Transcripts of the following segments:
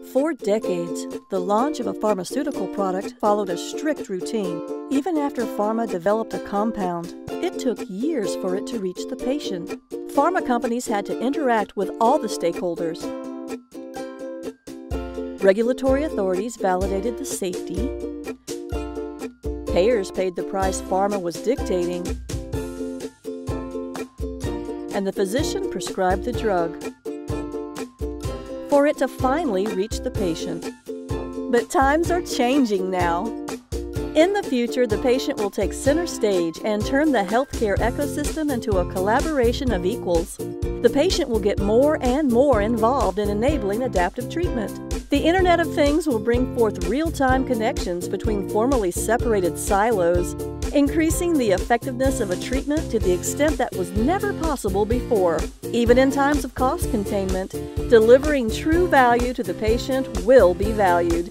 For decades, the launch of a pharmaceutical product followed a strict routine. Even after pharma developed a compound, it took years for it to reach the patient. Pharma companies had to interact with all the stakeholders. Regulatory authorities validated the safety. Payers paid the price pharma was dictating. And the physician prescribed the drug for it to finally reach the patient. But times are changing now. In the future, the patient will take center stage and turn the healthcare ecosystem into a collaboration of equals. The patient will get more and more involved in enabling adaptive treatment. The Internet of Things will bring forth real-time connections between formerly separated silos, increasing the effectiveness of a treatment to the extent that was never possible before. Even in times of cost containment, delivering true value to the patient will be valued.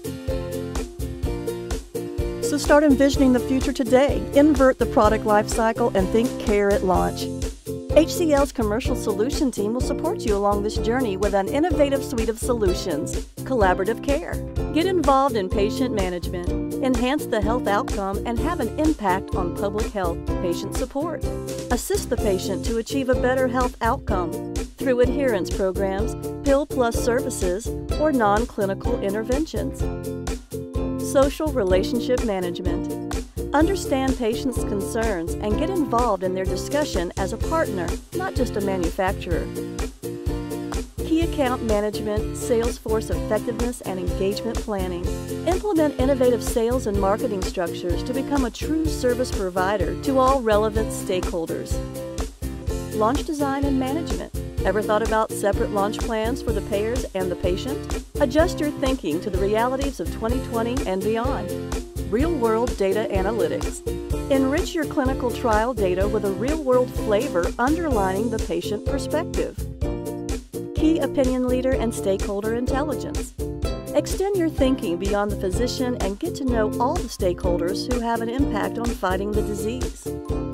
So start envisioning the future today. Invert the product life cycle and think care at launch. HCL's commercial solution team will support you along this journey with an innovative suite of solutions. Collaborative care. Get involved in patient management, enhance the health outcome, and have an impact on public health. Patient support. Assist the patient to achieve a better health outcome through adherence programs, pill plus services, or non-clinical interventions. Social relationship management. Understand patients' concerns and get involved in their discussion as a partner, not just a manufacturer. Key account management, sales force effectiveness, and engagement planning. Implement innovative sales and marketing structures to become a true service provider to all relevant stakeholders. Launch design and management. Ever thought about separate launch plans for the payers and the patient? Adjust your thinking to the realities of 2020 and beyond. Real-world data analytics. Enrich your clinical trial data with a real-world flavor underlining the patient perspective. Key opinion leader and stakeholder intelligence. Extend your thinking beyond the physician and get to know all the stakeholders who have an impact on fighting the disease.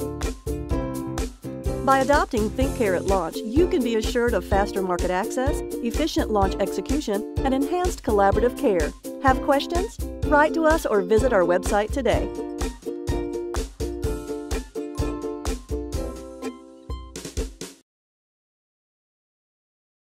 By adopting ThinkCare at launch, you can be assured of faster market access, efficient launch execution, and enhanced collaborative care. Have questions? Write to us or visit our website today.